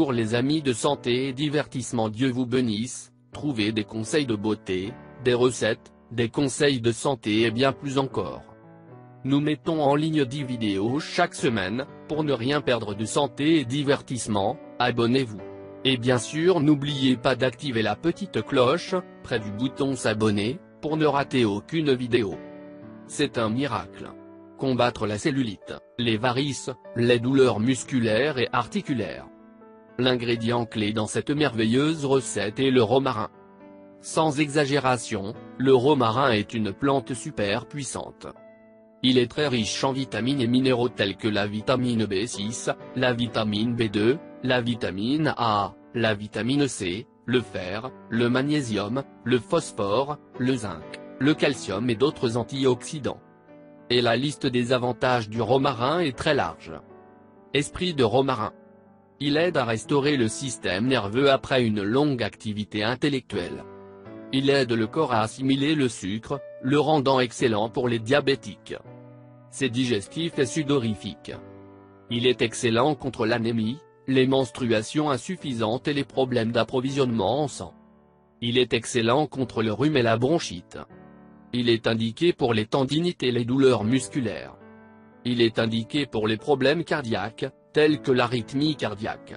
Bonjour les amis de santé et divertissement, Dieu vous bénisse. Trouvez des conseils de beauté, des recettes, des conseils de santé et bien plus encore. Nous mettons en ligne 10 vidéos chaque semaine. Pour ne rien perdre de santé et divertissement, abonnez-vous. Et bien sûr n'oubliez pas d'activer la petite cloche, près du bouton s'abonner, pour ne rater aucune vidéo. C'est un miracle. Combattre la cellulite, les varices, les douleurs musculaires et articulaires. L'ingrédient clé dans cette merveilleuse recette est le romarin. Sans exagération, le romarin est une plante super puissante. Il est très riche en vitamines et minéraux tels que la vitamine B6, la vitamine B2, la vitamine A, la vitamine C, le fer, le magnésium, le phosphore, le zinc, le calcium et d'autres antioxydants. Et la liste des avantages du romarin est très large. Esprit de romarin. Il aide à restaurer le système nerveux après une longue activité intellectuelle. Il aide le corps à assimiler le sucre, le rendant excellent pour les diabétiques. C'est digestif et sudorifique. Il est excellent contre l'anémie, les menstruations insuffisantes et les problèmes d'approvisionnement en sang. Il est excellent contre le rhume et la bronchite. Il est indiqué pour les tendinites et les douleurs musculaires. Il est indiqué pour les problèmes cardiaques, tels que l'arythmie cardiaque.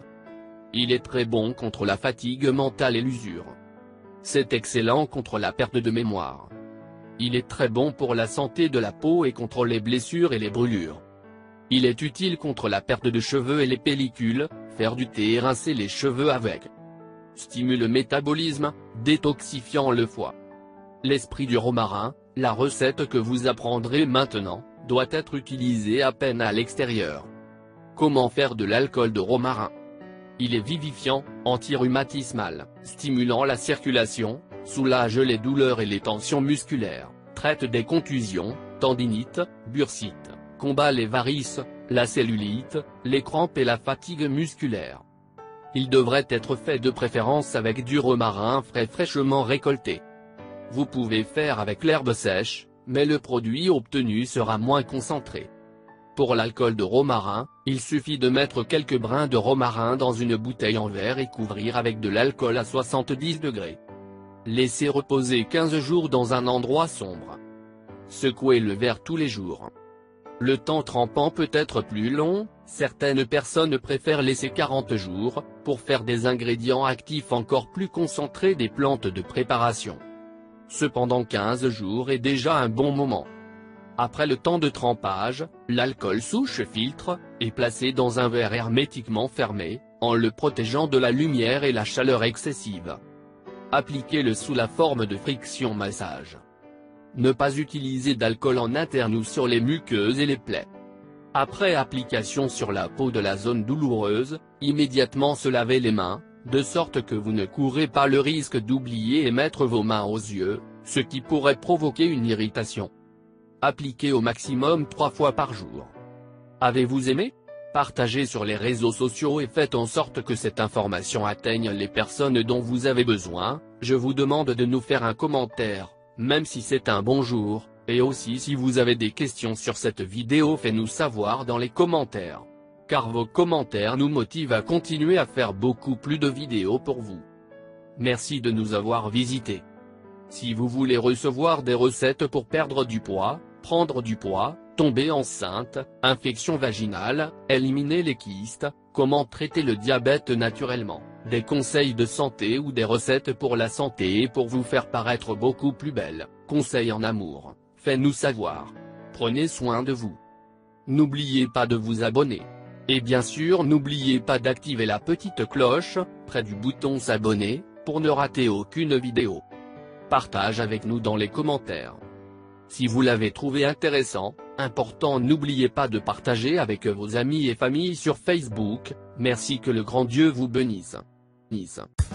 Il est très bon contre la fatigue mentale et l'usure. C'est excellent contre la perte de mémoire. Il est très bon pour la santé de la peau et contre les blessures et les brûlures. Il est utile contre la perte de cheveux et les pellicules, faire du thé et rincer les cheveux avec. Stimule le métabolisme, détoxifiant le foie. L'esprit du romarin, la recette que vous apprendrez maintenant, doit être utilisée à peine à l'extérieur. Comment faire de l'alcool de romarin? Il est vivifiant, anti-rhumatismal, stimulant la circulation, soulage les douleurs et les tensions musculaires, traite des contusions, tendinites, bursites, combat les varices, la cellulite, les crampes et la fatigue musculaire. Il devrait être fait de préférence avec du romarin frais fraîchement récolté. Vous pouvez faire avec l'herbe sèche, mais le produit obtenu sera moins concentré. Pour l'alcool de romarin, il suffit de mettre quelques brins de romarin dans une bouteille en verre et couvrir avec de l'alcool à 70 degrés. Laissez reposer 15 jours dans un endroit sombre. Secouez le verre tous les jours. Le temps trempant peut être plus long, certaines personnes préfèrent laisser 40 jours, pour faire des ingrédients actifs encore plus concentrés des plantes de préparation. Cependant 15 jours est déjà un bon moment. Après le temps de trempage, l'alcool souche filtre, est placé dans un verre hermétiquement fermé, en le protégeant de la lumière et la chaleur excessive. Appliquez-le sous la forme de friction massage. Ne pas utiliser d'alcool en interne ou sur les muqueuses et les plaies. Après application sur la peau de la zone douloureuse, immédiatement se laver les mains, de sorte que vous ne courez pas le risque d'oublier et mettre vos mains aux yeux, ce qui pourrait provoquer une irritation. Appliquez au maximum 3 fois par jour. Avez-vous aimé? Partagez sur les réseaux sociaux et faites en sorte que cette information atteigne les personnes dont vous avez besoin. Je vous demande de nous faire un commentaire, même si c'est un bonjour, et aussi si vous avez des questions sur cette vidéo, faites-nous savoir dans les commentaires. Car vos commentaires nous motivent à continuer à faire beaucoup plus de vidéos pour vous. Merci de nous avoir visités. Si vous voulez recevoir des recettes pour perdre du poids, prendre du poids, tomber enceinte, infection vaginale, éliminer les kystes, comment traiter le diabète naturellement, des conseils de santé ou des recettes pour la santé et pour vous faire paraître beaucoup plus belle, conseils en amour, faites-nous savoir. Prenez soin de vous. N'oubliez pas de vous abonner. Et bien sûr n'oubliez pas d'activer la petite cloche, près du bouton s'abonner, pour ne rater aucune vidéo. Partage avec nous dans les commentaires. Si vous l'avez trouvé intéressant, important, n'oubliez pas de partager avec vos amis et familles sur Facebook. Merci, que le grand Dieu vous bénisse.